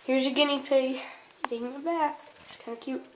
Here's your guinea pig taking a bath. It's kind of cute.